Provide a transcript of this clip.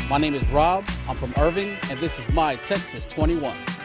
My name is Rob. I'm from Irving, and this is my Texas 21.